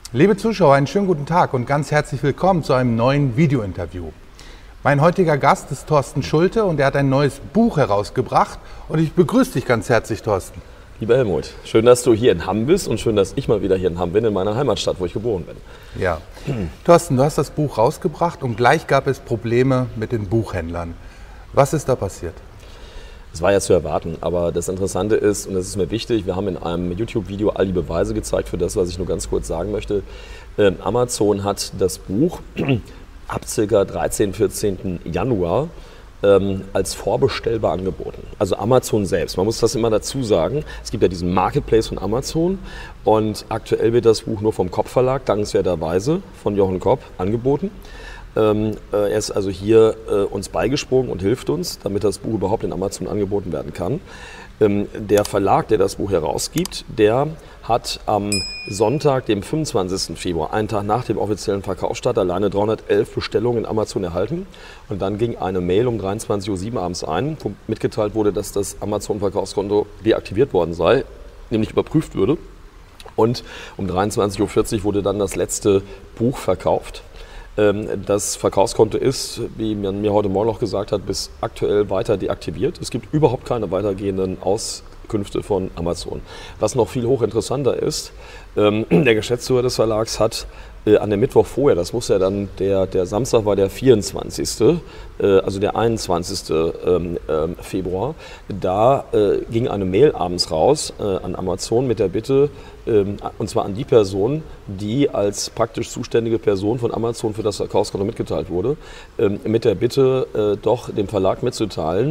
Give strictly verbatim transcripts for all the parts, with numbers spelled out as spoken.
Liebe Zuschauer, einen schönen guten Tag und ganz herzlich willkommen zu einem neuen Videointerview. Mein heutiger Gast ist Thorsten Schulte und er hat ein neues Buch herausgebracht und ich begrüße dich ganz herzlich, Thorsten. Lieber Helmut, schön, dass du hier in Hamm bist und schön, dass ich mal wieder hier in Hamm bin, in meiner Heimatstadt, wo ich geboren bin. Ja. Thorsten, du hast das Buch rausgebracht und gleich gab es Probleme mit den Buchhändlern. Was ist da passiert? Das war ja zu erwarten, aber das Interessante ist, und das ist mir wichtig, wir haben in einem YouTube-Video all die Beweise gezeigt für das, was ich nur ganz kurz sagen möchte. Ähm, Amazon hat das Buch ab ca. dreizehnten, vierzehnten Januar ähm, als vorbestellbar angeboten. Also Amazon selbst, man muss das immer dazu sagen. Es gibt ja diesen Marketplace von Amazon und aktuell wird das Buch nur vom Kopp Verlag, dankenswerterweise von Jochen Kopp, angeboten. Ähm, äh, er ist also hier äh, uns beigesprungen und hilft uns, damit das Buch überhaupt in Amazon angeboten werden kann. Ähm, der Verlag, der das Buch herausgibt, der hat am Sonntag, dem fünfundzwanzigsten Februar, einen Tag nach dem offiziellen Verkaufsstart, alleine dreihundertelf Bestellungen in Amazon erhalten. Und dann ging eine Mail um dreiundzwanzig Uhr sieben abends ein, wo mitgeteilt wurde, dass das Amazon-Verkaufskonto deaktiviert worden sei, nämlich überprüft würde. Und um dreiundzwanzig Uhr vierzig wurde dann das letzte Buch verkauft. Das Verkaufskonto ist, wie man mir heute Morgen noch gesagt hat, bis aktuell weiter deaktiviert. Es gibt überhaupt keine weitergehenden Auskünfte von Amazon. Was noch viel hochinteressanter ist, der Geschäftsführer des Verlags hat an dem Mittwoch vorher, das muss ja dann, der, der Samstag war der vierundzwanzigste, also der einundzwanzigste Februar, da ging eine Mail abends raus an Amazon mit der Bitte, und zwar an die Person, die als praktisch zuständige Person von Amazon für das Verkaufskonto mitgeteilt wurde, mit der Bitte, doch dem Verlag mitzuteilen,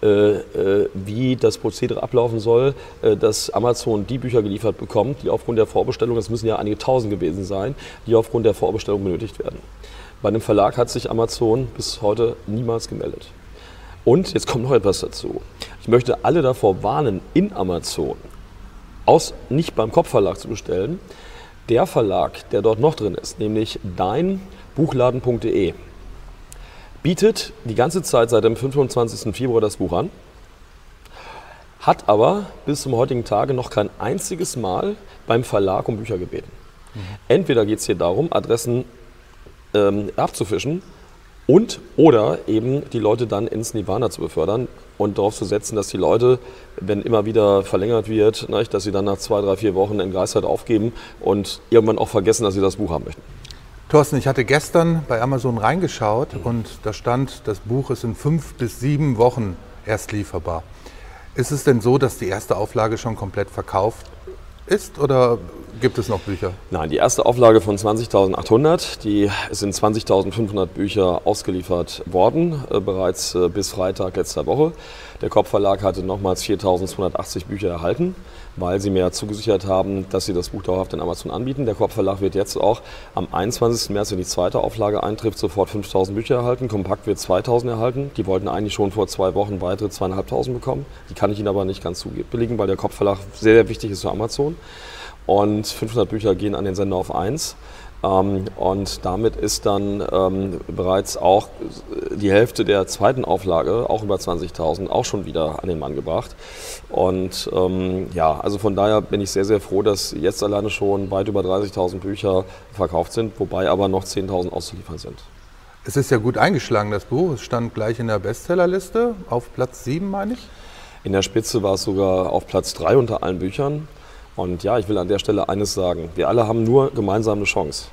wie das Prozedere ablaufen soll, dass Amazon die Bücher geliefert bekommt, die aufgrund der Vorbestellung, das müssen ja einige tausend gewesen sein, die aufgrund der Vorbestellung benötigt werden. Bei dem Verlag hat sich Amazon bis heute niemals gemeldet. Und jetzt kommt noch etwas dazu. Ich möchte alle davor warnen, in Amazon aus, nicht beim Kopp Verlag zu bestellen. Der Verlag, der dort noch drin ist, nämlich dein Buchladen punkt de, bietet die ganze Zeit seit dem fünfundzwanzigsten Februar das Buch an, hat aber bis zum heutigen Tage noch kein einziges Mal beim Verlag um Bücher gebeten. Mhm. Entweder geht es hier darum, Adressen ähm, abzufischen und oder eben die Leute dann ins Nirvana zu befördern und darauf zu setzen, dass die Leute, wenn immer wieder verlängert wird, ne, dass sie dann nach zwei, drei, vier Wochen entgeistert aufgeben und irgendwann auch vergessen, dass sie das Buch haben möchten. Thorsten, ich hatte gestern bei Amazon reingeschaut und da stand, das Buch ist in fünf bis sieben Wochen erst lieferbar. Ist es denn so, dass die erste Auflage schon komplett verkauft ist oder gibt es noch Bücher? Nein, die erste Auflage von zwanzigtausendachthundert, die sind zwanzigtausendfünfhundert Bücher ausgeliefert worden, äh, bereits äh, bis Freitag letzter Woche. Der Kopp Verlag hatte nochmals viertausendzweihundertachtzig Bücher erhalten, weil sie mir zugesichert haben, dass sie das Buch dauerhaft in Amazon anbieten. Der Kopp Verlag wird jetzt auch am einundzwanzigsten März, wenn die zweite Auflage eintrifft, sofort fünftausend Bücher erhalten. Kompakt wird zweitausend erhalten. Die wollten eigentlich schon vor zwei Wochen weitere zweitausendfünfhundert bekommen. Die kann ich ihnen aber nicht ganz zubilligen, weil der Kopp Verlag sehr, sehr wichtig ist für Amazon. Und fünfhundert Bücher gehen an den Sender auf eins. Ähm, und damit ist dann ähm, bereits auch die Hälfte der zweiten Auflage, auch über zwanzigtausend, auch schon wieder an den Mann gebracht. Und ähm, ja, also von daher bin ich sehr, sehr froh, dass jetzt alleine schon weit über dreißigtausend Bücher verkauft sind, wobei aber noch zehntausend auszuliefern sind. Es ist ja gut eingeschlagen, das Buch. Es stand gleich in der Bestsellerliste, auf Platz sieben, meine ich. In der Spitze war es sogar auf Platz drei unter allen Büchern. Und ja, ich will an der Stelle eines sagen. Wir alle haben nur gemeinsam eine Chance.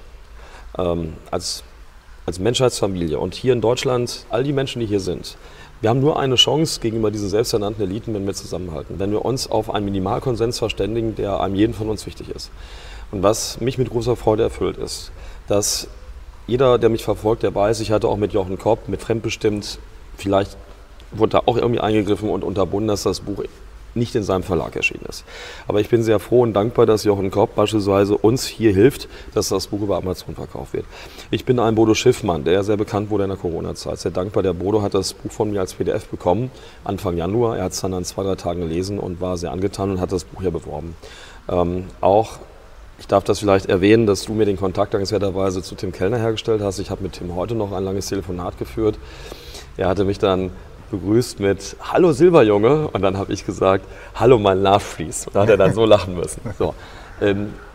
Ähm, als, als Menschheitsfamilie und hier in Deutschland, all die Menschen, die hier sind, wir haben nur eine Chance gegenüber diesen selbsternannten Eliten, wenn wir zusammenhalten. Wenn wir uns auf einen Minimalkonsens verständigen, der einem jeden von uns wichtig ist. Und was mich mit großer Freude erfüllt ist, dass jeder, der mich verfolgt, der weiß, ich hatte auch mit Jochen Kopp, mit Fremdbestimmt, vielleicht wurde da auch irgendwie eingegriffen und unterbunden, dass das Buch nicht in seinem Verlag erschienen ist. Aber ich bin sehr froh und dankbar, dass Jochen Kopp beispielsweise uns hier hilft, dass das Buch über Amazon verkauft wird. Ich bin ein Bodo Schiffmann, der sehr bekannt wurde in der Corona-Zeit. Sehr dankbar. Der Bodo hat das Buch von mir als P D F bekommen, Anfang Januar. Er hat es dann an zwei, drei Tagen gelesen und war sehr angetan und hat das Buch hier beworben. Ähm, auch Ich darf das vielleicht erwähnen, dass du mir den Kontakt dankenswerterweise zu Tim Kellner hergestellt hast. Ich habe mit Tim heute noch ein langes Telefonat geführt. Er hatte mich dann begrüßt mit "Hallo Silberjunge" und dann habe ich gesagt "Hallo mein Love Freeze". Da hat er dann so lachen müssen. So. Ähm,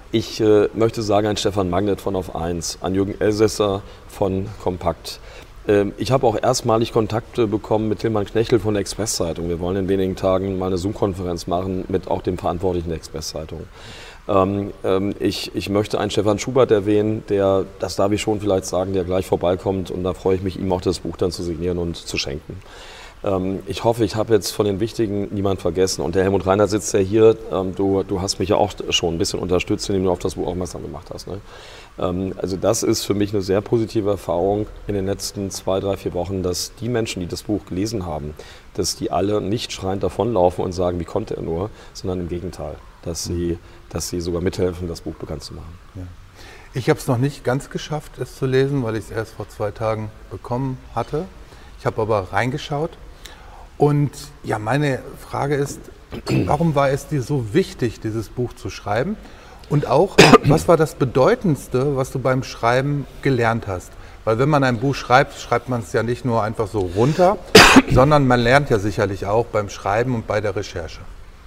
Ich äh, möchte sagen, ein Stefan Magnet von Auf eins, ein Jürgen Elsässer von Kompakt. Ähm, ich habe auch erstmalig Kontakte bekommen mit Tilman Knechtel von der Express-Zeitung. Wir wollen in wenigen Tagen mal eine Zoom-Konferenz machen mit auch dem Verantwortlichen der Express-Zeitung. Ähm, ähm, ich, ich möchte einen Stefan Schubert erwähnen, der, das darf ich schon vielleicht sagen, der gleich vorbeikommt, und da freue ich mich, ihm auch das Buch dann zu signieren und zu schenken. Ich hoffe, ich habe jetzt von den Wichtigen niemand vergessen. Und der Helmut Reinhardt sitzt ja hier. Du, du hast mich ja auch schon ein bisschen unterstützt, indem du auf das Buch aufmerksam gemacht hast. Ne? Also das ist für mich eine sehr positive Erfahrung in den letzten zwei, drei, vier Wochen, dass die Menschen, die das Buch gelesen haben, dass die alle nicht schreiend davonlaufen und sagen, wie konnte er nur, sondern im Gegenteil, dass sie, dass sie sogar mithelfen, das Buch bekannt zu machen. Ja. Ich habe es noch nicht ganz geschafft, es zu lesen, weil ich es erst vor zwei Tagen bekommen hatte. Ich habe aber reingeschaut. Und ja, meine Frage ist, warum war es dir so wichtig, dieses Buch zu schreiben? Und auch, was war das Bedeutendste, was du beim Schreiben gelernt hast? Weil wenn man ein Buch schreibt, schreibt man es ja nicht nur einfach so runter, sondern man lernt ja sicherlich auch beim Schreiben und bei der Recherche.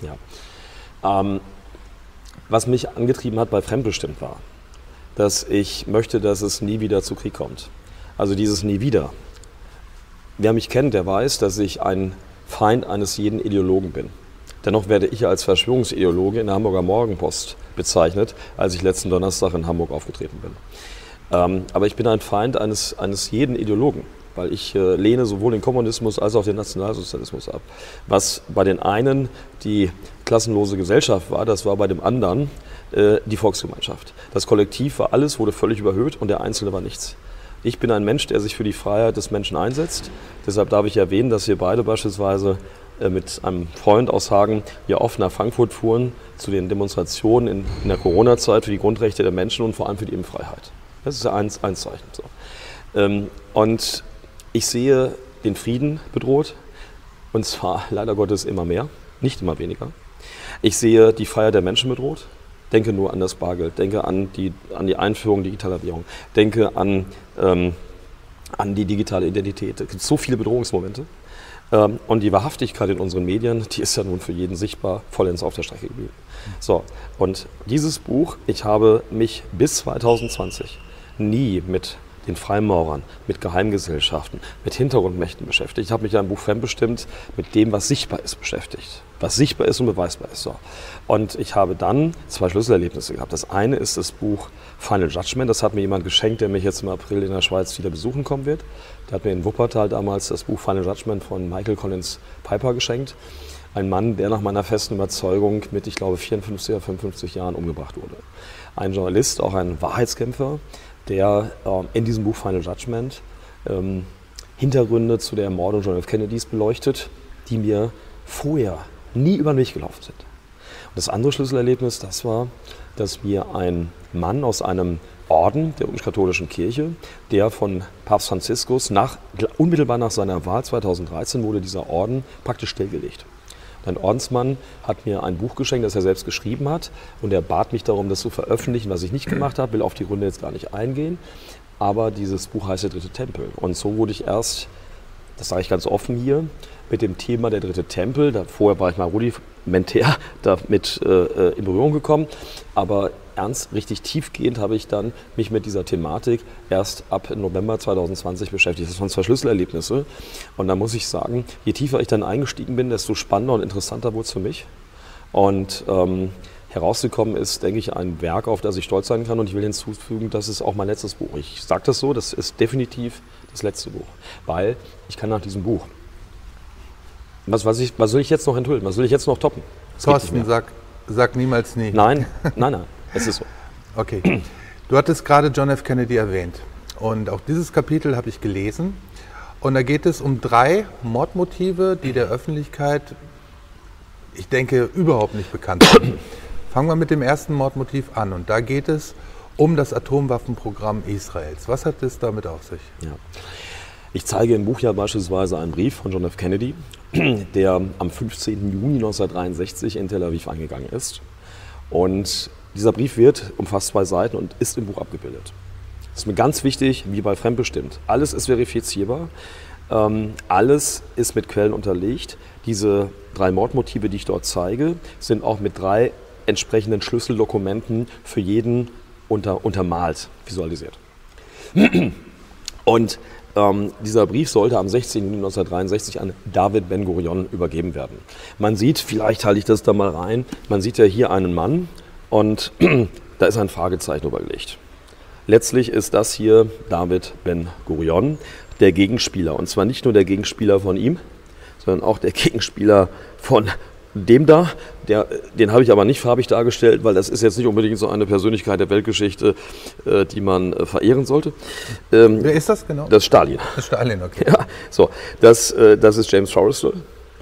Ja. Ähm, was mich angetrieben hat bei Fremdbestimmt war, dass ich möchte, dass es nie wieder zu Krieg kommt. Also dieses Nie wieder. Wer mich kennt, der weiß, dass ich ein Feind eines jeden Ideologen bin. Dennoch werde ich als Verschwörungsideologe in der Hamburger Morgenpost bezeichnet, als ich letzten Donnerstag in Hamburg aufgetreten bin. Ähm, aber ich bin ein Feind eines, eines jeden Ideologen, weil ich äh, lehne sowohl den Kommunismus als auch den Nationalsozialismus ab. Was bei den einen die klassenlose Gesellschaft war, das war bei dem anderen äh, die Volksgemeinschaft. Das Kollektiv war alles, wurde völlig überhöht, und der Einzelne war nichts. Ich bin ein Mensch, der sich für die Freiheit des Menschen einsetzt. Deshalb darf ich erwähnen, dass wir beide beispielsweise mit einem Freund aus Hagen hier oft nach Frankfurt fuhren zu den Demonstrationen in, in der Corona-Zeit für die Grundrechte der Menschen und vor allem für die Impffreiheit. Das ist ja ein, ein Zeichen. So. Und ich sehe den Frieden bedroht, und zwar leider Gottes immer mehr, nicht immer weniger. Ich sehe die Freiheit der Menschen bedroht. Denke nur an das Bargeld, denke an die, an die Einführung digitaler Währung, denke an, ähm, an die digitale Identität. Es gibt so viele Bedrohungsmomente. Ähm, und die Wahrhaftigkeit in unseren Medien, die ist ja nun für jeden sichtbar, vollends auf der Strecke geblieben. So, und dieses Buch, ich habe mich bis zwanzig zwanzig nie mit den Freimaurern, mit Geheimgesellschaften, mit Hintergrundmächten beschäftigt. Ich habe mich in einem Buch Fremdbestimmt mit dem, was sichtbar ist, beschäftigt. Was sichtbar ist und beweisbar ist. So. Und ich habe dann zwei Schlüsselerlebnisse gehabt. Das eine ist das Buch Final Judgment. Das hat mir jemand geschenkt, der mich jetzt im April in der Schweiz wieder besuchen kommen wird. Der hat mir in Wuppertal damals das Buch Final Judgment von Michael Collins Piper geschenkt. Ein Mann, der nach meiner festen Überzeugung mit, ich glaube, vierundfünfzig oder fünfundfünfzig Jahren umgebracht wurde. Ein Journalist, auch ein Wahrheitskämpfer, der ähm, in diesem Buch Final Judgment ähm, Hintergründe zu der Ermordung John F. Kennedys beleuchtet, die mir vorher nie über den Weg gelaufen sind. Und das andere Schlüsselerlebnis, das war, dass mir ein Mann aus einem Orden der römisch-katholischen Kirche, der von Papst Franziskus nach, unmittelbar nach seiner Wahl zweitausenddreizehn wurde dieser Orden praktisch stillgelegt. Ein Ordensmann hat mir ein Buch geschenkt, das er selbst geschrieben hat, und er bat mich darum, das zu veröffentlichen, was ich nicht gemacht habe, will auf die Gründe jetzt gar nicht eingehen, aber dieses Buch heißt Der dritte Tempel. Und so wurde ich erst, das sage ich ganz offen hier, mit dem Thema Der dritte Tempel, da, vorher war ich mal rudimentär damit äh, in Berührung gekommen, aber ernst, richtig tiefgehend habe ich dann mich mit dieser Thematik erst ab November zwanzig zwanzig beschäftigt. Das waren zwei Schlüsselerlebnisse, und da muss ich sagen, je tiefer ich dann eingestiegen bin, desto spannender und interessanter wurde es für mich. Und ähm, herausgekommen ist, denke ich, ein Werk, auf das ich stolz sein kann, und ich will hinzufügen, das ist auch mein letztes Buch. Ich sage das so, das ist definitiv das letzte Buch, weil ich kann nach diesem Buch, was, was, ich, was soll ich jetzt noch enthüllen, was soll ich jetzt noch toppen? Thorsten, sag, sag niemals nie. Nein, nein, nein. Es ist so. Okay. Du hattest gerade John F. Kennedy erwähnt. Und auch dieses Kapitel habe ich gelesen. Und da geht es um drei Mordmotive, die der Öffentlichkeit, ich denke, überhaupt nicht bekannt sind. Fangen wir mit dem ersten Mordmotiv an. Und da geht es um das Atomwaffenprogramm Israels. Was hat es damit auf sich? Ja. Ich zeige im Buch ja beispielsweise einen Brief von John F. Kennedy, der am fünfzehnten Juni neunzehnhundertdreiundsechzig in Tel Aviv eingegangen ist. Und dieser Brief wird, umfasst zwei Seiten und ist im Buch abgebildet. Das ist mir ganz wichtig, wie bei Fremdbestimmt. Alles ist verifizierbar, ähm, alles ist mit Quellen unterlegt. Diese drei Mordmotive, die ich dort zeige, sind auch mit drei entsprechenden Schlüsseldokumenten für jeden unter, untermalt, visualisiert. Und ähm, dieser Brief sollte am sechzehnten Juni neunzehnhundertdreiundsechzig an David Ben-Gurion übergeben werden. Man sieht, vielleicht halte ich das da mal rein, man sieht ja hier einen Mann und da ist ein Fragezeichen übergelegt. Letztlich ist das hier David Ben-Gurion, der Gegenspieler. Und zwar nicht nur der Gegenspieler von ihm, sondern auch der Gegenspieler von dem da. Der, den habe ich aber nicht farbig dargestellt, weil das ist jetzt nicht unbedingt so eine Persönlichkeit der Weltgeschichte, äh, die man äh, verehren sollte. Ähm, Wer ist das genau? Das ist Stalin. Das ist Stalin, okay. Ja, so, das, äh, das ist James Forrestal.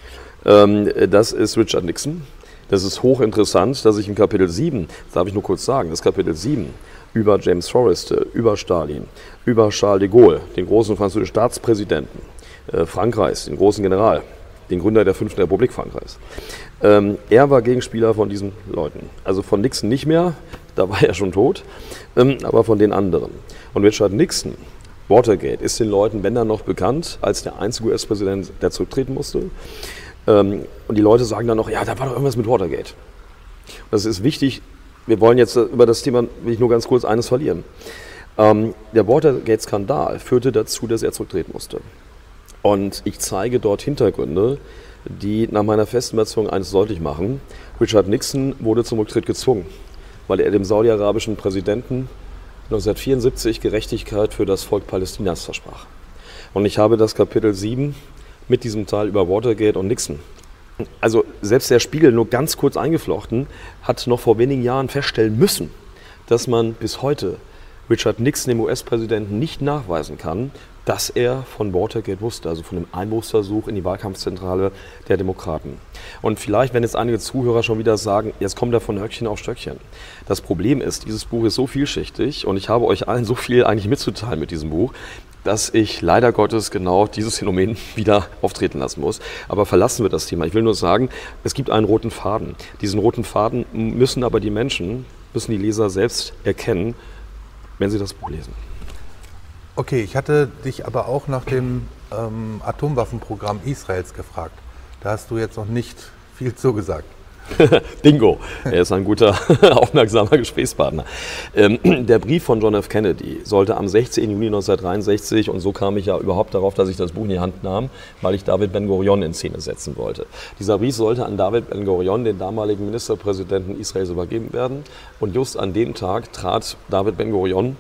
Ähm, das ist Richard Nixon. Das ist hochinteressant, dass ich im Kapitel sieben, das darf ich nur kurz sagen, das Kapitel sieben über James Forrestal, über Stalin, über Charles de Gaulle, den großen französischen Staatspräsidenten äh, Frankreichs, den großen General, den Gründer der fünften Republik Frankreichs. Ähm, er war Gegenspieler von diesen Leuten. Also von Nixon nicht mehr, da war er schon tot, ähm, aber von den anderen. Und Richard Nixon, Watergate, ist den Leuten, wenn dann noch bekannt, als der einzige U S-Präsident, der zurücktreten musste. Ähm, und die Leute sagen dann noch, ja, da war doch irgendwas mit Watergate. Und das ist wichtig, wir wollen jetzt über das Thema, will ich nur ganz kurz eines verlieren. Ähm, der Watergate-Skandal führte dazu, dass er zurücktreten musste. Und ich zeige dort Hintergründe, die nach meiner festen Überzeugung eines deutlich machen. Richard Nixon wurde zum Rücktritt gezwungen, weil er dem saudi-arabischen Präsidenten neunzehnhundertvierundsiebzig Gerechtigkeit für das Volk Palästinas versprach. Und ich habe das Kapitel sieben mit diesem Teil über Watergate und Nixon. Also selbst der Spiegel, nur ganz kurz eingeflochten, hat noch vor wenigen Jahren feststellen müssen, dass man bis heute Richard Nixon, dem U S-Präsidenten, nicht nachweisen kann, dass er von Watergate wusste, also von dem Einbruchsversuch in die Wahlkampfzentrale der Demokraten. Und vielleicht, wenn jetzt einige Zuhörer schon wieder sagen, jetzt kommt er von Höckchen auf Stöckchen. Das Problem ist, dieses Buch ist so vielschichtig und ich habe euch allen so viel eigentlich mitzuteilen mit diesem Buch, dass ich leider Gottes genau dieses Phänomen wieder auftreten lassen muss. Aber verlassen wir das Thema. Ich will nur sagen, es gibt einen roten Faden. Diesen roten Faden müssen aber die Menschen, müssen die Leser selbst erkennen, wenn sie das Buch lesen. Okay, ich hatte dich aber auch nach dem ähm, Atomwaffenprogramm Israels gefragt. Da hast du jetzt noch nicht viel zugesagt. Bingo, er ist ein guter, aufmerksamer Gesprächspartner. Ähm, der Brief von John F. Kennedy sollte am sechzehnten Juni neunzehnhundertdreiundsechzig, und so kam ich ja überhaupt darauf, dass ich das Buch in die Hand nahm, weil ich David Ben-Gurion in Szene setzen wollte. Dieser Brief sollte an David Ben-Gurion, den damaligen Ministerpräsidenten Israels, übergeben werden. Und just an dem Tag trat David Ben-Gurion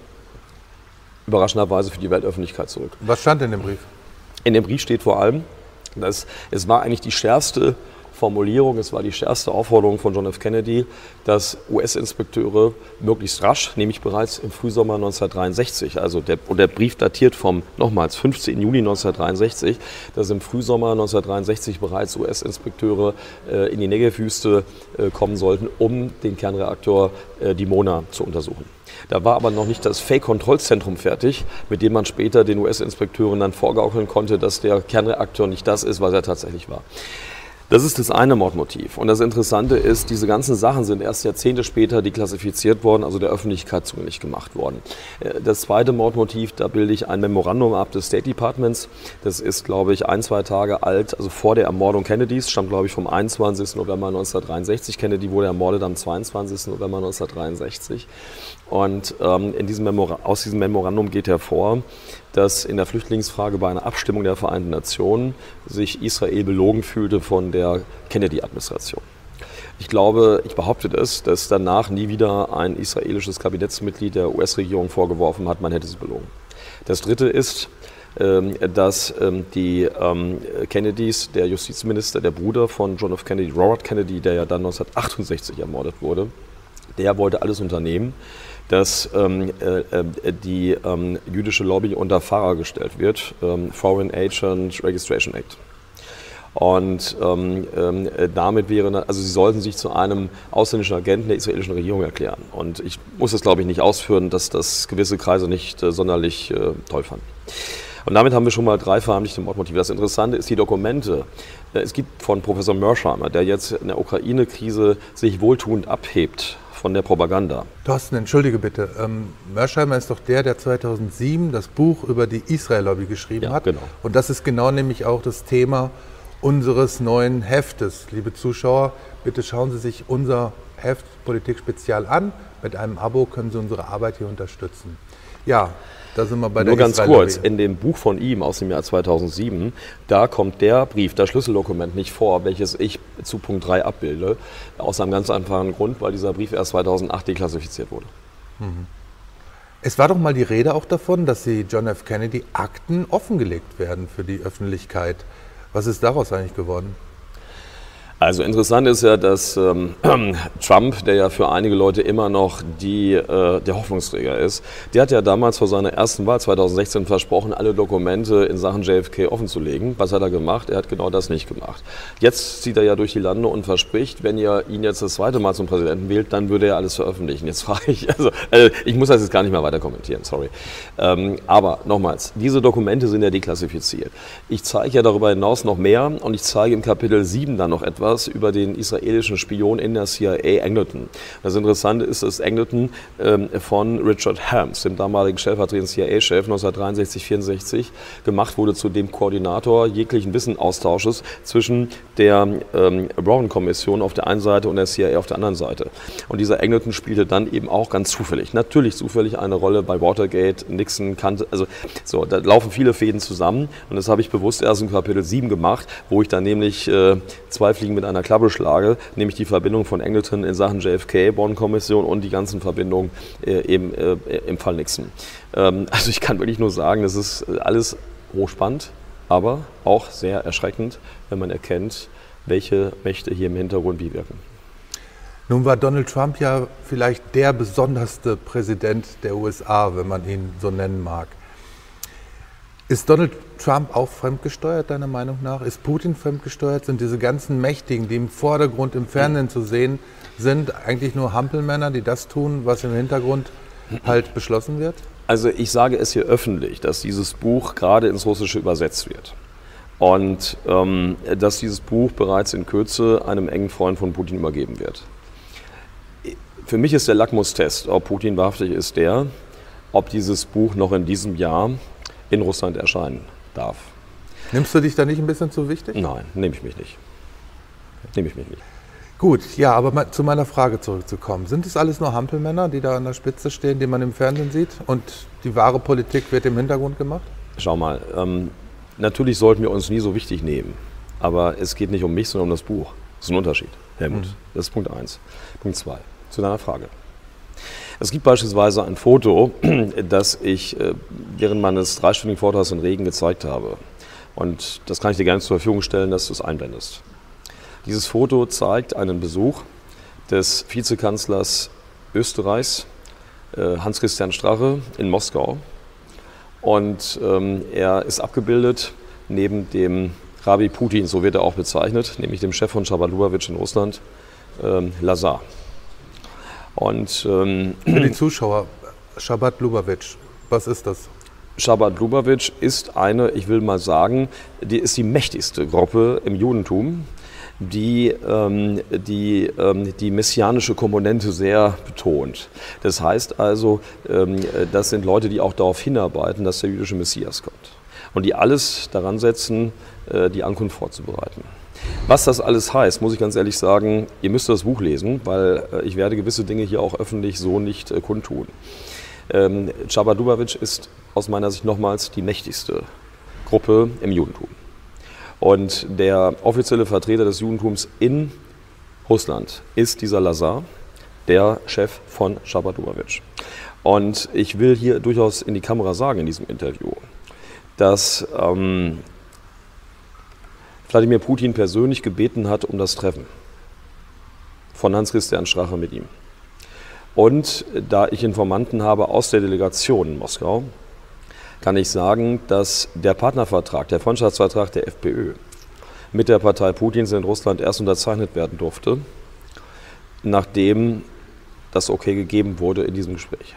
überraschenderweise für die Weltöffentlichkeit zurück. Was stand in dem Brief? In dem Brief steht vor allem, dass es war eigentlich die schärfste Formulierung, es war die schärfste Aufforderung von John F. Kennedy, dass U S-Inspekteure möglichst rasch, nämlich bereits im Frühsommer neunzehnhundertdreiundsechzig, also der, und der Brief datiert vom, nochmals, fünfzehnten Juni neunzehnhundertdreiundsechzig, dass im Frühsommer neunzehnhundertdreiundsechzig bereits U S-Inspekteure äh, in die Negev-Wüste äh, kommen sollten, um den Kernreaktor äh, Dimona zu untersuchen. Da war aber noch nicht das Fake-Kontrollzentrum fertig, mit dem man später den U S-Inspekteuren dann vorgaukeln konnte, dass der Kernreaktor nicht das ist, was er tatsächlich war. Das ist das eine Mordmotiv. Und das Interessante ist, diese ganzen Sachen sind erst Jahrzehnte später deklassifiziert worden, also der Öffentlichkeit zugänglich gemacht worden. Das zweite Mordmotiv, da bilde ich ein Memorandum ab des State Departments. Das ist, glaube ich, ein, zwei Tage alt, also vor der Ermordung Kennedys, stammt, glaube ich, vom einundzwanzigsten November neunzehnhundertdreiundsechzig. Kennedy wurde ermordet am zweiundzwanzigsten November neunzehnhundertdreiundsechzig. Und ähm, in diesem Memora- aus diesem Memorandum geht hervor, dass in der Flüchtlingsfrage bei einer Abstimmung der Vereinten Nationen sich Israel belogen fühlte von der Kennedy-Administration. Ich glaube, ich behaupte das, dass danach nie wieder ein israelisches Kabinettsmitglied der U S-Regierung vorgeworfen hat, man hätte sie belogen. Das Dritte ist, ähm, dass ähm, die ähm, Kennedys, der Justizminister, der Bruder von John F. Kennedy, Robert Kennedy, der ja dann neunzehnhundertachtundsechzig ermordet wurde, der wollte alles unternehmen, dass ähm, äh, die ähm, jüdische Lobby unter Farra gestellt wird, ähm, Foreign Agent Registration Act. Und ähm, äh, damit wäre, also sie sollten sich zu einem ausländischen Agenten der israelischen Regierung erklären. Und ich muss das, glaube ich, nicht ausführen, dass das gewisse Kreise nicht äh, sonderlich äh, toll fanden. Und damit haben wir schon mal drei verheimlichte Mordmotive. Das Interessante ist die Dokumente. Es gibt von Professor Mersheimer, der jetzt in der Ukraine-Krise sich wohltuend abhebt von der Propaganda. Thorsten, entschuldige bitte. Ähm, Mersheimer ist doch der, der zweitausendsieben das Buch über die Israel-Lobby geschrieben ja, hat. Genau. Und das ist genau nämlich auch das Thema unseres neuen Heftes. Liebe Zuschauer, bitte schauen Sie sich unser Heft Politik Spezial an. Mit einem Abo können Sie unsere Arbeit hier unterstützen. Ja, da sind wir bei der Nur ganz Israel-Lobby. kurz, in dem Buch von ihm aus dem Jahr zweitausendsieben, da kommt der Brief, das Schlüsseldokument nicht vor, welches ich zu Punkt drei abbilde, aus einem ganz einfachen Grund, weil dieser Brief erst zweitausendacht deklassifiziert wurde. Mhm. Es war doch mal die Rede auch davon, dass die John F. Kennedy Akten offengelegt werden für die Öffentlichkeit. Was ist daraus eigentlich geworden? Also interessant ist ja, dass ähm, Trump, der ja für einige Leute immer noch die, äh, der Hoffnungsträger ist, der hat ja damals vor seiner ersten Wahl zweitausendsechzehn versprochen, alle Dokumente in Sachen J F K offenzulegen. Was hat er gemacht? Er hat genau das nicht gemacht. Jetzt zieht er ja durch die Lande und verspricht, wenn ihr ihn jetzt das zweite Mal zum Präsidenten wählt, dann würde er alles veröffentlichen. Jetzt frage ich, also äh, ich muss das jetzt gar nicht mehr weiter kommentieren, sorry. Ähm, aber nochmals, diese Dokumente sind ja deklassifiziert. Ich zeige ja darüber hinaus noch mehr und ich zeige im Kapitel sieben dann noch etwas über den israelischen Spion in der C I A, Angleton. Das Interessante ist, dass Angleton ähm, von Richard Helms, dem damaligen stellvertretenden C I A-Chef neunzehnhundertdreiundsechzig vierundsechzig, gemacht wurde zu dem Koordinator jeglichen Wissenaustausches zwischen der ähm, Brown-Kommission auf der einen Seite und der C I A auf der anderen Seite. Und dieser Angleton spielte dann eben auch ganz zufällig, natürlich zufällig eine Rolle bei Watergate, Nixon, kannte, also so, da laufen viele Fäden zusammen und das habe ich bewusst erst im Kapitel sieben gemacht, wo ich dann nämlich äh, zwei Fliegen mit einer Klappe schlage, nämlich die Verbindung von Angleton in Sachen J F K, Bonn-Kommission und die ganzen Verbindungen äh, eben äh, im Fall Nixon. Ähm, also ich kann wirklich nur sagen, das ist alles hochspannend, aber auch sehr erschreckend, wenn man erkennt, welche Mächte hier im Hintergrund wie wirken. Nun war Donald Trump ja vielleicht der besonderste Präsident der U S A, wenn man ihn so nennen mag. Ist Donald Trump auch fremdgesteuert, deiner Meinung nach? Ist Putin fremdgesteuert? Sind diese ganzen Mächtigen, die im Vordergrund im Fernsehen zu sehen sind, eigentlich nur Hampelmänner, die das tun, was im Hintergrund halt beschlossen wird? Also ich sage es hier öffentlich, dass dieses Buch gerade ins Russische übersetzt wird. Und ähm, dass dieses Buch bereits in Kürze einem engen Freund von Putin übergeben wird. Für mich ist der Lackmustest, ob Putin wahrhaftig ist, der, ob dieses Buch noch in diesem Jahr in Russland erscheinen darf. Nimmst du dich da nicht ein bisschen zu wichtig? Nein, nehme ich mich nicht. Nehme ich mich nicht. Gut, ja, aber mal zu meiner Frage zurückzukommen. Sind es alles nur Hampelmänner, die da an der Spitze stehen, die man im Fernsehen sieht und die wahre Politik wird im Hintergrund gemacht? Schau mal, ähm, natürlich sollten wir uns nie so wichtig nehmen, aber es geht nicht um mich, sondern um das Buch. Das ist ein Unterschied, Helmut. Mhm. Das ist Punkt eins. Punkt zwei, zu deiner Frage. Es gibt beispielsweise ein Foto, das ich während meines dreistündigen Vortrags in Regen gezeigt habe. Und das kann ich dir gerne zur Verfügung stellen, dass du es einblendest. Dieses Foto zeigt einen Besuch des Vizekanzlers Österreichs, Hans-Christian Strache, in Moskau. Und ähm, er ist abgebildet neben dem Rabbi Putin, so wird er auch bezeichnet, nämlich dem Chef von Shabbat Lubavitch in Russland, ähm, Lazar. Und, ähm, für die Zuschauer, Shabbat Lubavitch, was ist das? Shabbat Lubavitch ist eine, ich will mal sagen, die ist die mächtigste Gruppe im Judentum, die ähm, die, ähm, die messianische Komponente sehr betont. Das heißt also, ähm, das sind Leute, die auch darauf hinarbeiten, dass der jüdische Messias kommt. Und die alles daran setzen, äh, die Ankunft vorzubereiten. Was das alles heißt, muss ich ganz ehrlich sagen, ihr müsst das Buch lesen, weil äh, ich werde gewisse Dinge hier auch öffentlich so nicht äh, kundtun. Ähm, Shabbat Lubavitch ist aus meiner Sicht nochmals die mächtigste Gruppe im Judentum. Und der offizielle Vertreter des Judentums in Russland ist dieser Lazar, der Chef von Shabbat Lubavitch. Und ich will hier durchaus in die Kamera sagen in diesem Interview, dass ähm, Wladimir Putin persönlich gebeten hat um das Treffen von Hans-Christian Strache mit ihm. Und da ich Informanten habe aus der Delegation in Moskau, kann ich sagen, dass der Partnervertrag, der Freundschaftsvertrag der FPÖ mit der Partei Putins in Russland erst unterzeichnet werden durfte, nachdem das Okay gegeben wurde in diesem Gespräch.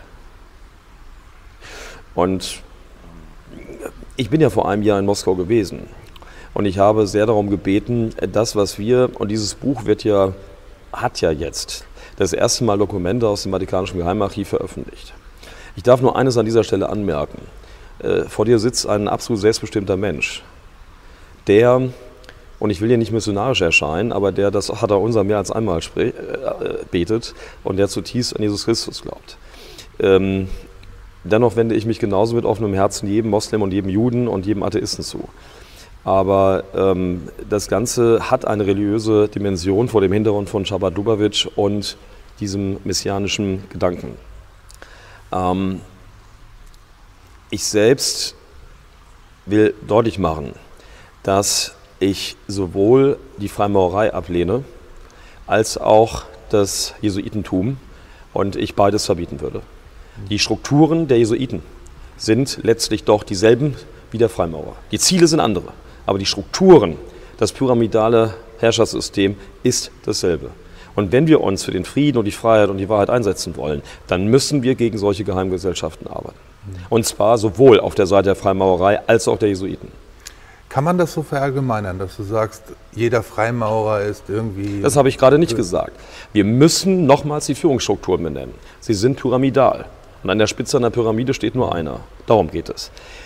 Und ich bin ja vor einem Jahr in Moskau gewesen. Und ich habe sehr darum gebeten, das, was wir, und dieses Buch wird ja, hat ja jetzt das erste Mal Dokumente aus dem Vatikanischen Geheimarchiv veröffentlicht. Ich darf nur eines an dieser Stelle anmerken. Vor dir sitzt ein absolut selbstbestimmter Mensch, der und ich will hier nicht missionarisch erscheinen, aber der, das hat er unser mehr als einmal äh, betet und der zutiefst an Jesus Christus glaubt. Ähm, dennoch wende ich mich genauso mit offenem Herzen jedem Moslem und jedem Juden und jedem Atheisten zu. Aber ähm, das Ganze hat eine religiöse Dimension vor dem Hintergrund von Chabad Lubavitch und diesem messianischen Gedanken. Ähm, ich selbst will deutlich machen, dass ich sowohl die Freimaurerei ablehne, als auch das Jesuitentum und ich beides verbieten würde. Die Strukturen der Jesuiten sind letztlich doch dieselben wie der Freimaurer. Die Ziele sind andere, aber die Strukturen, das pyramidale Herrschaftssystem ist dasselbe. Und wenn wir uns für den Frieden und die Freiheit und die Wahrheit einsetzen wollen, dann müssen wir gegen solche Geheimgesellschaften arbeiten. Und zwar sowohl auf der Seite der Freimaurerei als auch der Jesuiten. Kann man das so verallgemeinern, dass du sagst, jeder Freimaurer ist irgendwie... Das habe ich gerade nicht gesagt. Wir müssen nochmals die Führungsstrukturen benennen. Sie sind pyramidal. Und an der Spitze einer Pyramide steht nur einer. Darum geht es.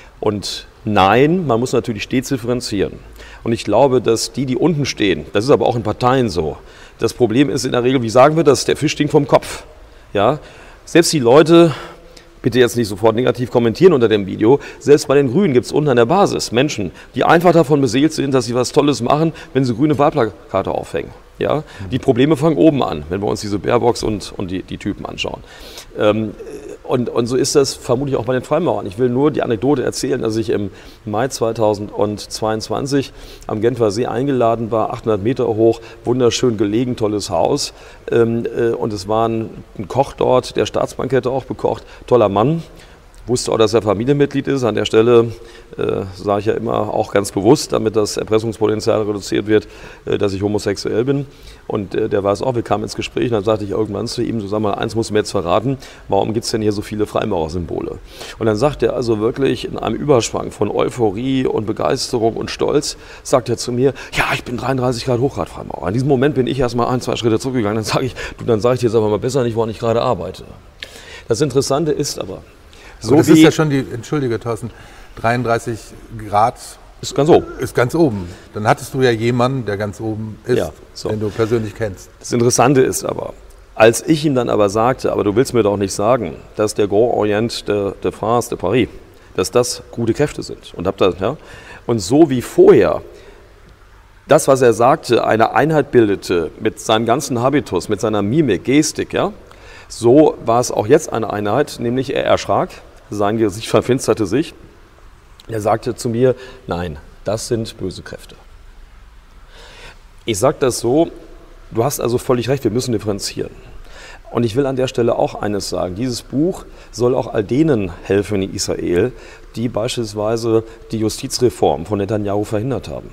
Und nein, man muss natürlich stets differenzieren. Und ich glaube, dass die, die unten stehen, das ist aber auch in Parteien so, das Problem ist in der Regel, wie sagen wir das, der Fisch stinkt vom Kopf. Ja? Selbst die Leute, bitte jetzt nicht sofort negativ kommentieren unter dem Video, selbst bei den Grünen gibt es unten an der Basis Menschen, die einfach davon beseelt sind, dass sie was Tolles machen, wenn sie grüne Wahlplakate aufhängen. Ja? Die Probleme fangen oben an, wenn wir uns diese Baerbocks und, und die, die Typen anschauen. Ähm, Und, und so ist das vermutlich auch bei den Freimaurern. Ich will nur die Anekdote erzählen, dass ich im Mai zweitausendzweiundzwanzig am Genfer See eingeladen war, achthundert Meter hoch, wunderschön gelegen, tolles Haus. Ähm, äh, und es war ein, ein Koch dort, der Staatsbankette auch bekocht, toller Mann. Wusste auch, dass er Familienmitglied ist. An der Stelle äh, sage ich ja immer auch ganz bewusst, damit das Erpressungspotenzial reduziert wird, äh, dass ich homosexuell bin. Und äh, der weiß auch, wir kamen ins Gespräch und dann sagte ich irgendwann zu ihm, so sag mal, eins musst du mir jetzt verraten, warum gibt es denn hier so viele Freimaurersymbole? Und dann sagt er also wirklich in einem Überschwang von Euphorie und Begeisterung und Stolz, sagt er zu mir, ja, ich bin dreiunddreißig Grad Hochgrad-Freimaurer. In diesem Moment bin ich erst mal ein, zwei Schritte zurückgegangen. Dann sage ich, du, dann sage ich dir jetzt aber mal besser nicht, woran ich gerade arbeite. Das Interessante ist aber, So aber das ist ja schon die, entschuldige Thorsten, dreiunddreißig Grad ist ganz oben. Ist ganz oben. Dann hattest du ja jemanden, der ganz oben ist, ja, so. Den du persönlich kennst. Das Interessante ist aber, als ich ihm dann aber sagte, aber du willst mir doch nicht sagen, dass der Grand Orient de, de France, de Paris, dass das gute Kräfte sind. Und, hab das, ja, und so wie vorher das, was er sagte, eine Einheit bildete mit seinem ganzen Habitus, mit seiner Mimik, Gestik, ja, so war es auch jetzt eine Einheit, nämlich er erschrak, sein Gesicht verfinsterte sich. Er sagte zu mir, nein, das sind böse Kräfte. Ich sage das so, du hast also völlig recht, wir müssen differenzieren. Und ich will an der Stelle auch eines sagen, dieses Buch soll auch all denen helfen in Israel, die beispielsweise die Justizreform von Netanyahu verhindert haben.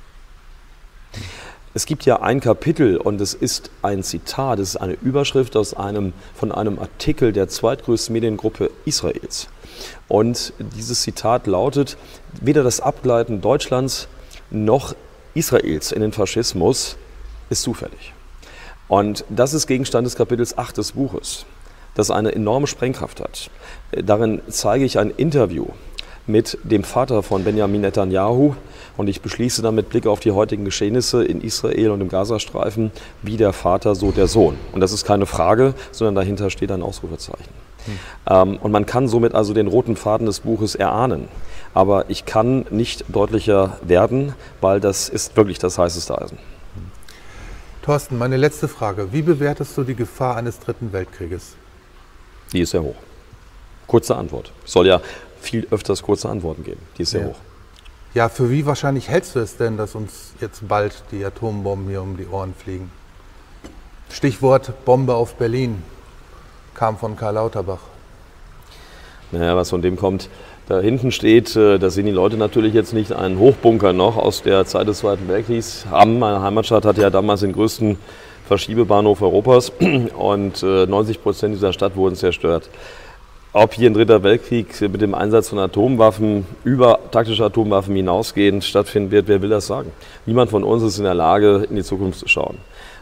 Es gibt ja ein Kapitel und es ist ein Zitat, es ist eine Überschrift aus einem, von einem Artikel der zweitgrößten Mediengruppe Israels. Und dieses Zitat lautet, weder das Abgleiten Deutschlands noch Israels in den Faschismus ist zufällig. Und das ist Gegenstand des Kapitels acht des Buches, das eine enorme Sprengkraft hat. Darin zeige ich ein Interview mit dem Vater von Benjamin Netanyahu und ich beschließe dann mit Blick auf die heutigen Geschehnisse in Israel und im Gazastreifen, wie der Vater, so der Sohn. Und das ist keine Frage, sondern dahinter steht ein Ausrufezeichen. Hm. Ähm, und man kann somit also den roten Faden des Buches erahnen. Aber ich kann nicht deutlicher werden, weil das ist wirklich das heißeste Eisen. Thorsten, meine letzte Frage. Wie bewertest du die Gefahr eines dritten Weltkrieges? Die ist sehr hoch. Kurze Antwort. Es soll ja viel öfters kurze Antworten geben. Die ist sehr ja. hoch. Ja, für wie wahrscheinlich hältst du es denn, dass uns jetzt bald die Atombomben hier um die Ohren fliegen? Stichwort Bombe auf Berlin kam von Karl Lauterbach. Naja, was von dem kommt, da hinten steht, da sehen die Leute natürlich jetzt nicht, einen Hochbunker noch aus der Zeit des Zweiten Weltkriegs. Hamm, meine Heimatstadt, hatte ja damals den größten Verschiebebahnhof Europas und neunzig Prozent dieser Stadt wurden zerstört. Ob hier ein dritter Weltkrieg mit dem Einsatz von Atomwaffen über taktische Atomwaffen hinausgehend stattfinden wird, wer will das sagen? Niemand von uns ist in der Lage, in die Zukunft zu schauen.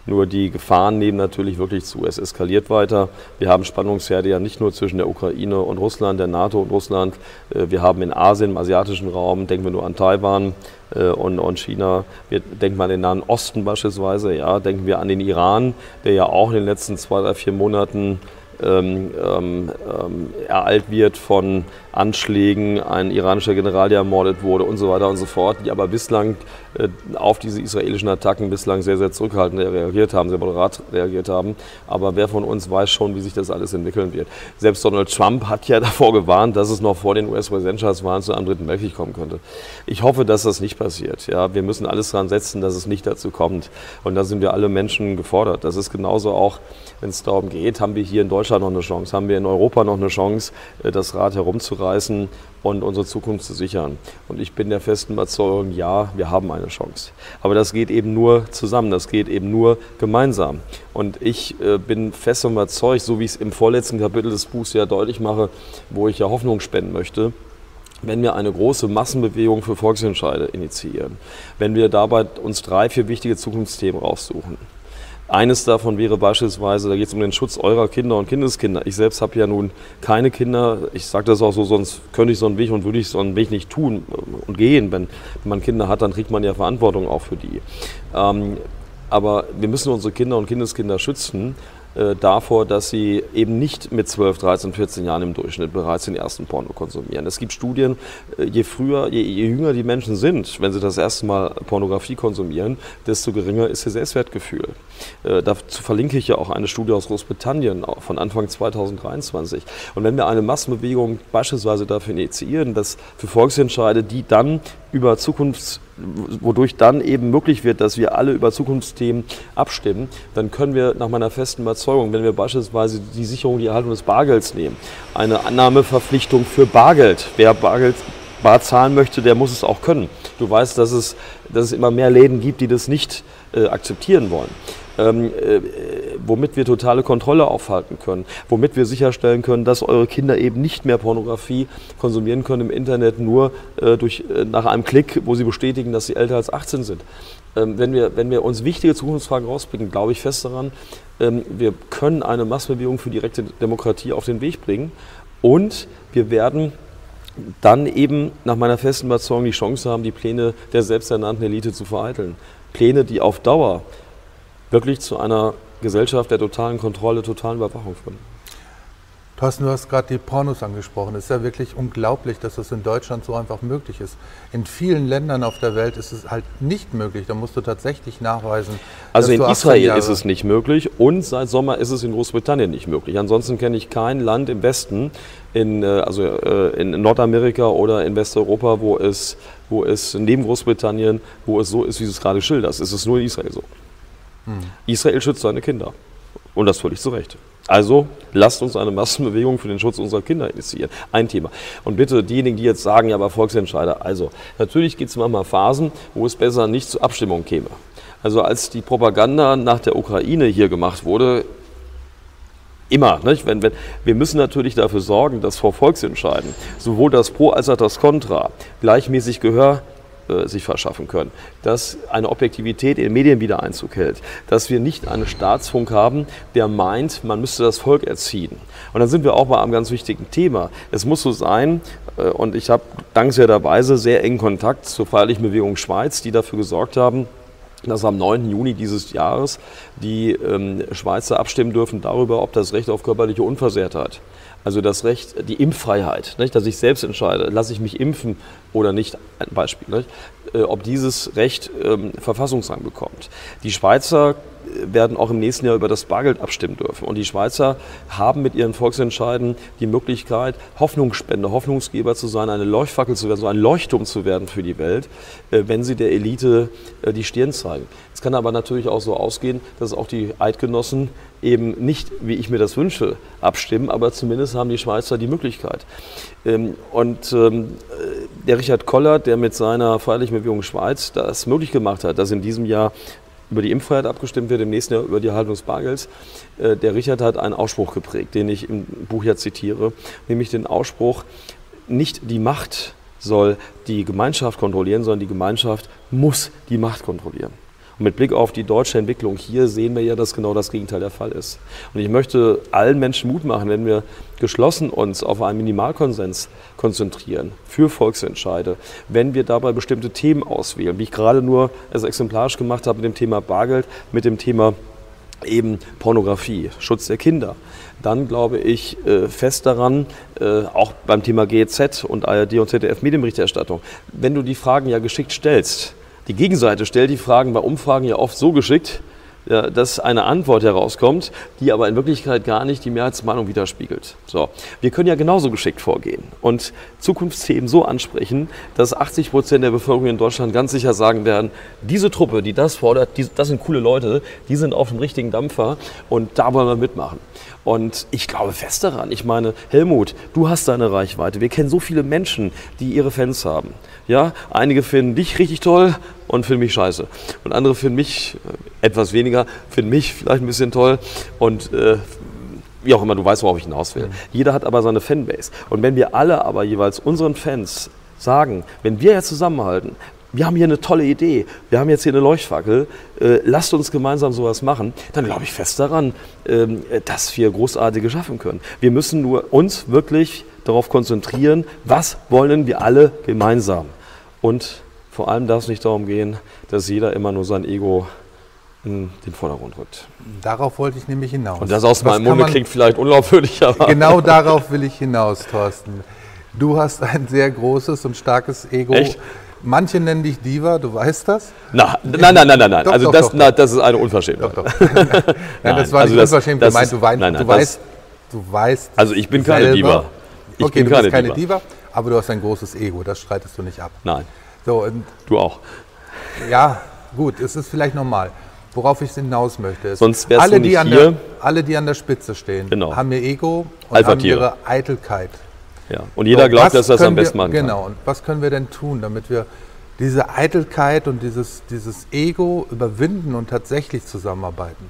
Nur die Gefahren nehmen natürlich wirklich zu. Es eskaliert weiter. Wir haben Spannungsherde ja nicht nur zwischen der Ukraine und Russland, der NATO und Russland. Wir haben in Asien, im asiatischen Raum, denken wir nur an Taiwan und, und China. Wir denken mal an den Nahen Osten beispielsweise. Ja, denken wir an den Iran, der ja auch in den letzten zwei, drei, vier Monaten Ähm, ähm, ereilt wird von Anschlägen, ein iranischer General, der ermordet wurde und so weiter und so fort, die aber bislang äh, auf diese israelischen Attacken bislang sehr, sehr zurückhaltend reagiert haben, sehr moderat reagiert haben. Aber wer von uns weiß schon, wie sich das alles entwickeln wird. Selbst Donald Trump hat ja davor gewarnt, dass es noch vor den U S-Präsidentschaftswahlen zu einem dritten Weltkrieg kommen könnte. Ich hoffe, dass das nicht passiert. Ja, wir müssen alles daran setzen, dass es nicht dazu kommt. Und da sind wir alle Menschen gefordert. Das ist genauso auch, wenn es darum geht, haben wir hier in Deutschland noch eine Chance, haben wir in Europa noch eine Chance, das Rad herumzureißen und unsere Zukunft zu sichern. Und ich bin der festen Überzeugung, ja, wir haben eine Chance. Aber das geht eben nur zusammen, das geht eben nur gemeinsam. Und ich äh, bin fest überzeugt, so wie ich es im vorletzten Kapitel des Buchs ja deutlich mache, wo ich ja Hoffnung spenden möchte, wenn wir eine große Massenbewegung für Volksentscheide initiieren, wenn wir dabei uns drei, vier wichtige Zukunftsthemen raussuchen. Eines davon wäre beispielsweise, da geht es um den Schutz eurer Kinder und Kindeskinder. Ich selbst habe ja nun keine Kinder. Ich sage das auch so, sonst könnte ich so einen Weg und würde ich so einen Weg nicht tun und gehen. Wenn man Kinder hat, dann trägt man ja Verantwortung auch für die. Ähm, aber wir müssen unsere Kinder und Kindeskinder schützen äh, davor, dass sie eben nicht mit zwölf, dreizehn, vierzehn Jahren im Durchschnitt bereits den ersten Porno konsumieren. Es gibt Studien, äh, je früher, je, je jünger die Menschen sind, wenn sie das erste Mal Pornografie konsumieren, desto geringer ist ihr Selbstwertgefühl. Äh, dazu verlinke ich ja auch eine Studie aus Großbritannien von Anfang zweitausenddreiundzwanzig. Und wenn wir eine Massenbewegung beispielsweise dafür initiieren, dass für Volksentscheide, die dann über Zukunfts wodurch dann eben möglich wird, dass wir alle über Zukunftsthemen abstimmen, dann können wir nach meiner festen Überzeugung, wenn wir beispielsweise die Sicherung, die Erhaltung des Bargelds nehmen, eine Annahmeverpflichtung für Bargeld, wer Bargeld bar zahlen möchte, der muss es auch können. Du weißt, dass es, dass es immer mehr Läden gibt, die das nicht äh, akzeptieren wollen. Ähm, äh, womit wir totale Kontrolle aufhalten können, womit wir sicherstellen können, dass eure Kinder eben nicht mehr Pornografie konsumieren können im Internet, nur äh, durch, äh, nach einem Klick, wo sie bestätigen, dass sie älter als achtzehn sind. Ähm, wenn wir, wenn wir uns wichtige Zukunftsfragen rauspicken, glaube ich fest daran, ähm, wir können eine Massenbewegung für direkte Demokratie auf den Weg bringen und wir werden dann eben nach meiner festen Überzeugung die Chance haben, die Pläne der selbsternannten Elite zu vereiteln. Pläne, die auf Dauer wirklich zu einer Gesellschaft der totalen Kontrolle, totalen Überwachung führen. Thorsten, du hast gerade die Pornos angesprochen. Es ist ja wirklich unglaublich, dass das in Deutschland so einfach möglich ist. In vielen Ländern auf der Welt ist es halt nicht möglich. Da musst du tatsächlich nachweisen. Also in Israel ist es nicht möglich und seit Sommer ist es in Großbritannien nicht möglich. Ansonsten kenne ich kein Land im Westen, in, also in Nordamerika oder in Westeuropa, wo es, wo es neben Großbritannien, wo es so ist, wie du es gerade schilderst. Es ist nur in Israel so. Hm. Israel schützt seine Kinder. Und das völlig zu Recht. Also lasst uns eine Massenbewegung für den Schutz unserer Kinder initiieren. Ein Thema. Und bitte diejenigen, die jetzt sagen, ja, aber Volksentscheider, also natürlich gibt es manchmal Phasen, wo es besser nicht zur Abstimmung käme. Also als die Propaganda nach der Ukraine hier gemacht wurde, immer, nicht? Wenn, wenn, wir müssen natürlich dafür sorgen, dass vor Volksentscheiden sowohl das Pro als auch das Contra gleichmäßig Gehör sich verschaffen können, dass eine Objektivität in den Medien wieder Einzug hält, dass wir nicht einen Staatsfunk haben, der meint, man müsste das Volk erziehen. Und dann sind wir auch bei einem ganz wichtigen Thema. Es muss so sein, und ich habe dankenswerterweise sehr engen Kontakt zur Freiheitlichen Bewegung Schweiz, die dafür gesorgt haben, dass am neunten Juni dieses Jahres die ähm, Schweizer abstimmen dürfen darüber, ob das Recht auf körperliche Unversehrtheit, also das Recht, die Impffreiheit, nicht, dass ich selbst entscheide, lasse ich mich impfen oder nicht, ein Beispiel, nicht, äh, ob dieses Recht ähm, Verfassungsrang bekommt. Die Schweizer werden auch im nächsten Jahr über das Bargeld abstimmen dürfen. Und die Schweizer haben mit ihren Volksentscheiden die Möglichkeit, Hoffnungsspender, Hoffnungsgeber zu sein, eine Leuchtfackel zu werden, so ein Leuchtturm zu werden für die Welt, äh, wenn sie der Elite äh, die Stirn zeigen. Es kann aber natürlich auch so ausgehen, dass auch die Eidgenossen eben nicht, wie ich mir das wünsche, abstimmen, aber zumindest haben die Schweizer die Möglichkeit. Ähm, und ähm, der Richard Koller, der mit seiner Freiheitlichen Bewegung Schweiz das möglich gemacht hat, dass in diesem Jahr über die Impffreiheit abgestimmt wird, im nächsten Jahr über die Erhaltung des Bargelds. Äh, der Richard hat einen Ausspruch geprägt, den ich im Buch ja zitiere, nämlich den Ausspruch, nicht die Macht soll die Gemeinschaft kontrollieren, sondern die Gemeinschaft muss die Macht kontrollieren. Und mit Blick auf die deutsche Entwicklung hier sehen wir ja, dass genau das Gegenteil der Fall ist. Und ich möchte allen Menschen Mut machen, wenn wir geschlossen uns auf einen Minimalkonsens konzentrieren für Volksentscheide, wenn wir dabei bestimmte Themen auswählen, wie ich gerade nur also exemplarisch gemacht habe mit dem Thema Bargeld, mit dem Thema eben Pornografie, Schutz der Kinder, dann glaube ich äh, fest daran, äh, auch beim Thema G E Z und A R D und Z D F Medienberichterstattung, wenn du die Fragen ja geschickt stellst, die Gegenseite stellt die Fragen bei Umfragen ja oft so geschickt, ja, dass eine Antwort herauskommt, die aber in Wirklichkeit gar nicht die Mehrheitsmeinung widerspiegelt. So, wir können ja genauso geschickt vorgehen und Zukunftsthemen so ansprechen, dass achtzig Prozent der Bevölkerung in Deutschland ganz sicher sagen werden, diese Truppe, die das fordert, die, das sind coole Leute, die sind auf dem richtigen Dampfer und da wollen wir mitmachen. Und ich glaube fest daran, ich meine, Helmut, du hast deine Reichweite, wir kennen so viele Menschen, die ihre Fans haben. Ja, einige finden dich richtig toll und finden mich scheiße. Und andere finden mich äh, etwas weniger, finden mich vielleicht ein bisschen toll und äh, wie auch immer, du weißt, worauf ich hinaus will. Mhm. Jeder hat aber seine Fanbase. Und wenn wir alle aber jeweils unseren Fans sagen, wenn wir jetzt zusammenhalten, wir haben hier eine tolle Idee, wir haben jetzt hier eine Leuchtfackel, äh, lasst uns gemeinsam sowas machen, dann glaube ich fest daran, äh, dass wir Großartige schaffen können. Wir müssen nur uns wirklich darauf konzentrieren, was wollen wir alle gemeinsam. Und vor allem darf es nicht darum gehen, dass jeder immer nur sein Ego in den Vordergrund rückt. Darauf wollte ich nämlich hinaus. Und das aus meinem Munde klingt vielleicht unglaubwürdig, aber... Genau darauf will ich hinaus, Thorsten. Du hast ein sehr großes und starkes Ego. Echt? Manche nennen dich Diva, du weißt das? Na, nein, nein, nein, nein, nein. Doch, also doch, das, doch, na, das ist eine Unverschämtheit. Doch, doch. nein, nein, das war also nicht das, unverschämt das gemeint. ist, Du, weißt, nein, nein, du, das, weißt, du weißt Also ich bin keine selber, Diva. Ich okay, bin du keine bist keine Diva. Diva, aber du hast ein großes Ego, das streitest du nicht ab. Nein, So, und, du auch. ja, gut, es ist vielleicht normal. Worauf ich hinaus möchte, ist, Sonst wärst alle, du nicht die an hier. der, alle, die an der Spitze stehen, Genau. haben ihr Ego und Alpha haben Tiere. ihre Eitelkeit. Ja. Und jeder So, glaubt, was dass er das am können wir- besten machen kann. Genau, und was können wir denn tun, damit wir diese Eitelkeit und dieses, dieses Ego überwinden und tatsächlich zusammenarbeiten?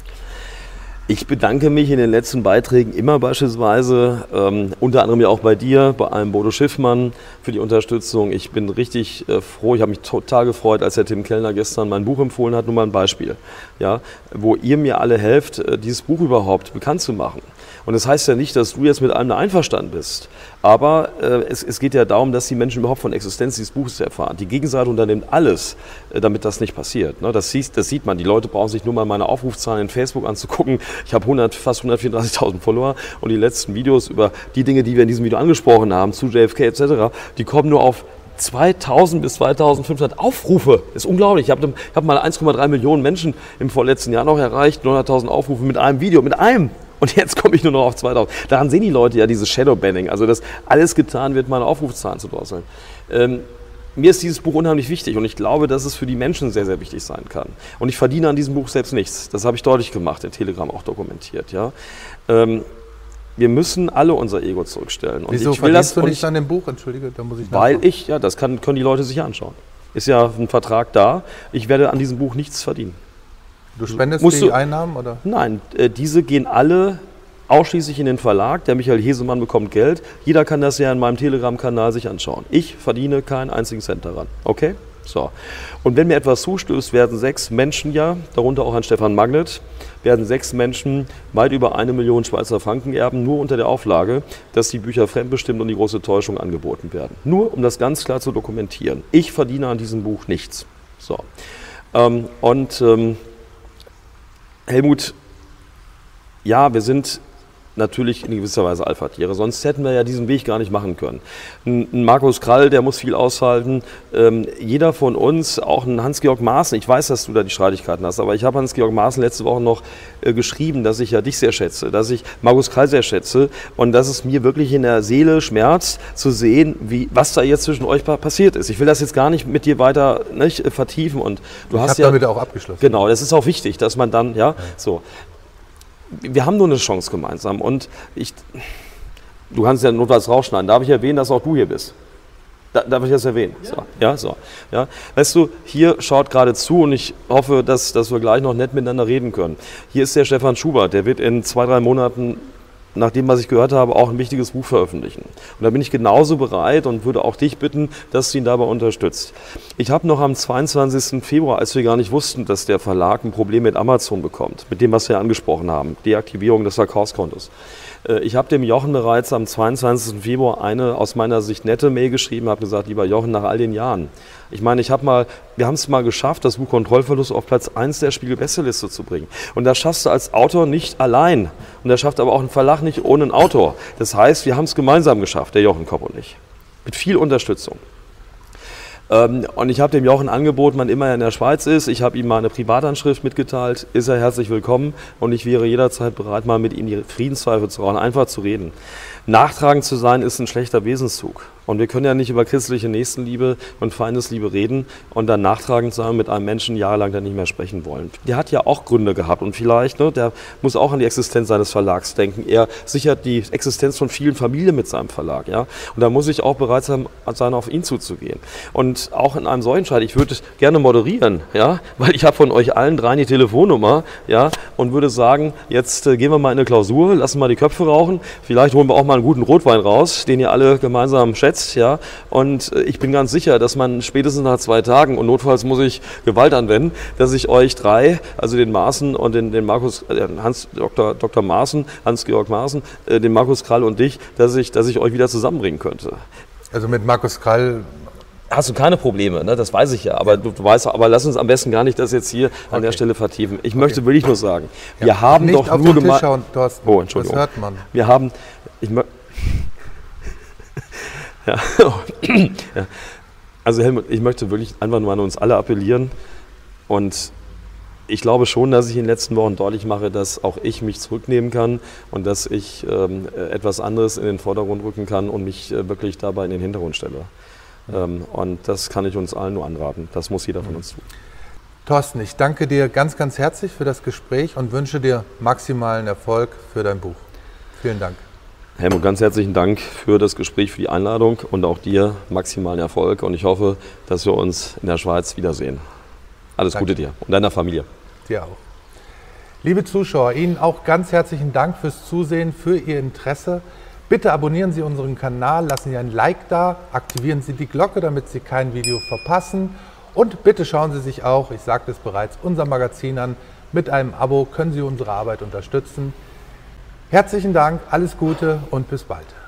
Ich bedanke mich in den letzten Beiträgen immer beispielsweise, ähm, unter anderem ja auch bei dir, bei einem Bodo Schiffmann für die Unterstützung. Ich bin richtig äh, froh, ich habe mich total gefreut, als der Tim Kellner gestern mein Buch empfohlen hat, nur mal ein Beispiel, ja, wo ihr mir alle helft, äh, dieses Buch überhaupt bekannt zu machen. Und das heißt ja nicht, dass du jetzt mit allem einverstanden bist, aber äh, es, es geht ja darum, dass die Menschen überhaupt von der Existenz dieses Buches erfahren. Die Gegenseite unternimmt alles, äh, damit das nicht passiert. Ne? Das, sieht, das sieht man, die Leute brauchen sich nur mal meine Aufrufzahlen in Facebook anzugucken. Ich habe hundert, fast hundertvierunddreißigtausend Follower und die letzten Videos über die Dinge, die wir in diesem Video angesprochen haben, zu J F K et cetera, die kommen nur auf zweitausend bis zweitausendfünfhundert Aufrufe. Das ist unglaublich. Ich habe hab mal eins Komma drei Millionen Menschen im vorletzten Jahr noch erreicht, neunhunderttausend Aufrufe mit einem Video, mit einem. Und jetzt komme ich nur noch auf zweitausend. Daran sehen die Leute ja dieses Shadowbanning, also dass alles getan wird, meine Aufrufzahlen zu drosseln. Ähm, mir ist dieses Buch unheimlich wichtig und ich glaube, dass es für die Menschen sehr, sehr wichtig sein kann. Und ich verdiene an diesem Buch selbst nichts. Das habe ich deutlich gemacht, in Telegram auch dokumentiert. Ja. Ähm, wir müssen alle unser Ego zurückstellen. Und Wieso ich will verdienst das du und nicht an dem Buch? Entschuldige, da muss ich Weil nachfragen. ich, ja, das kann, können die Leute sich anschauen. Ist ja ein Vertrag da. Ich werde an diesem Buch nichts verdienen. Du spendest Musst die du- Einnahmen, oder? Nein, äh, diese gehen alle ausschließlich in den Verlag. Der Michael Hesemann bekommt Geld. Jeder kann das ja in meinem Telegram-Kanal sich anschauen. Ich verdiene keinen einzigen Cent daran. Okay? So. Und wenn mir etwas zustößt, werden sechs Menschen ja, darunter auch ein Stefan Magnet, werden sechs Menschen weit über eine Million Schweizer Franken erben, nur unter der Auflage, dass die Bücher fremdbestimmt und die große Täuschung angeboten werden. Nur um das ganz klar zu dokumentieren. Ich verdiene an diesem Buch nichts. So. Ähm, und ähm, Helmut, ja, wir sind natürlich in gewisser Weise Alpha-Tiere, sonst hätten wir ja diesen Weg gar nicht machen können. Ein, ein Markus Krall, der muss viel aushalten. Ähm, jeder von uns, auch ein Hans-Georg Maaßen, ich weiß, dass du da die Streitigkeiten hast, aber ich habe Hans-Georg Maaßen letzte Woche noch äh, geschrieben, dass ich ja dich sehr schätze, dass ich Markus Krall sehr schätze und dass es mir wirklich in der Seele schmerzt, zu sehen, wie, was da jetzt zwischen euch pa- passiert ist. Ich will das jetzt gar nicht mit dir weiter nicht, äh, vertiefen und du Ich hast habe ja... damit auch abgeschlossen. Genau, das ist auch wichtig, dass man dann, ja, so. Wir haben nur eine Chance gemeinsam und ich, du kannst ja notfalls rausschneiden. Darf ich erwähnen, dass auch du hier bist? Da, darf ich das erwähnen? Ja. So, ja, so. Ja. Weißt du, hier schaut gerade zu und ich hoffe, dass, dass wir gleich noch nett miteinander reden können. Hier ist der Stefan Schubert, der wird in zwei, drei Monaten nach dem, was ich gehört habe, auch ein wichtiges Buch veröffentlichen. Und da bin ich genauso bereit und würde auch dich bitten, dass du ihn dabei unterstützt. Ich habe noch am zweiundzwanzigsten Februar, als wir gar nicht wussten, dass der Verlag ein Problem mit Amazon bekommt, mit dem, was wir angesprochen haben, Deaktivierung des Verkaufskontos. Ich habe dem Jochen bereits am zweiundzwanzigsten Februar eine aus meiner Sicht nette Mail geschrieben, habe gesagt, lieber Jochen, nach all den Jahren. Ich meine, ich habe mal, wir haben es mal geschafft, das Buch Kontrollverlust auf Platz eins der Spiegel-Bestsellerliste zu bringen. Und das schaffst du als Autor nicht allein. Und das schafft aber auch ein Verlag nicht ohne einen Autor. Das heißt, wir haben es gemeinsam geschafft, der Jochen Kopp und ich. Mit viel Unterstützung. Ähm, und ich habe dem Jochen angeboten, wann immer er in der Schweiz ist. Ich habe ihm mal eine Privatanschrift mitgeteilt, ist er herzlich willkommen und ich wäre jederzeit bereit, mal mit ihm die Friedenspfeife zu rauchen, einfach zu reden. Nachtragend zu sein ist ein schlechter Wesenszug. Und wir können ja nicht über christliche Nächstenliebe und Feindesliebe reden und dann nachtragend sein mit einem Menschen jahrelang dann nicht mehr sprechen wollen. Der hat ja auch Gründe gehabt und vielleicht, ne, der muss auch an die Existenz seines Verlags denken. Er sichert die Existenz von vielen Familien mit seinem Verlag. Ja? Und da muss ich auch bereit sein, auf ihn zuzugehen. Und auch in einem solchen Streit, ich würde gerne moderieren, ja? Weil ich habe von euch allen dreien die Telefonnummer, ja? Und würde sagen, jetzt äh, gehen wir mal in eine Klausur, lassen mal die Köpfe rauchen, vielleicht holen wir auch mal einen guten Rotwein raus, den ihr alle gemeinsam schätzt. Ja, und ich bin ganz sicher, dass man spätestens nach zwei Tagen, und notfalls muss ich Gewalt anwenden, dass ich euch drei, also den Maaßen und den, den Markus, äh, Hans, Doktor Doktor Maaßen, Hans-Georg Maaßen, äh, den Markus Krall und dich, dass ich, dass ich euch wieder zusammenbringen könnte. Also mit Markus Krall hast du keine Probleme, ne? Das weiß ich ja, aber du, du weißt, aber lass uns am besten gar nicht das jetzt hier an okay. der Stelle vertiefen. Ich okay. möchte wirklich nur sagen, wir ja, haben doch nur gemeinsam. Oh, Entschuldigung. Das hört man. Wir haben, ich möchte. Ja. Ja. Also Helmut, ich möchte wirklich einfach nur an uns alle appellieren und ich glaube schon, dass ich in den letzten Wochen deutlich mache, dass auch ich mich zurücknehmen kann und dass ich ähm, etwas anderes in den Vordergrund rücken kann und mich äh, wirklich dabei in den Hintergrund stelle. Ähm, und das kann ich uns allen nur anraten. Das muss jeder von uns tun. Thorsten, ich danke dir ganz, ganz herzlich für das Gespräch und wünsche dir maximalen Erfolg für dein Buch. Vielen Dank. Helmut, ganz herzlichen Dank für das Gespräch, für die Einladung und auch dir maximalen Erfolg. Und ich hoffe, dass wir uns in der Schweiz wiedersehen. Alles Danke. Gute dir und deiner Familie. Dir auch. Liebe Zuschauer, Ihnen auch ganz herzlichen Dank fürs Zusehen, für Ihr Interesse. Bitte abonnieren Sie unseren Kanal, lassen Sie ein Like da, aktivieren Sie die Glocke, damit Sie kein Video verpassen. Und bitte schauen Sie sich auch, ich sagte es bereits, unser Magazin an. Mit einem Abo können Sie unsere Arbeit unterstützen. Herzlichen Dank, alles Gute und bis bald.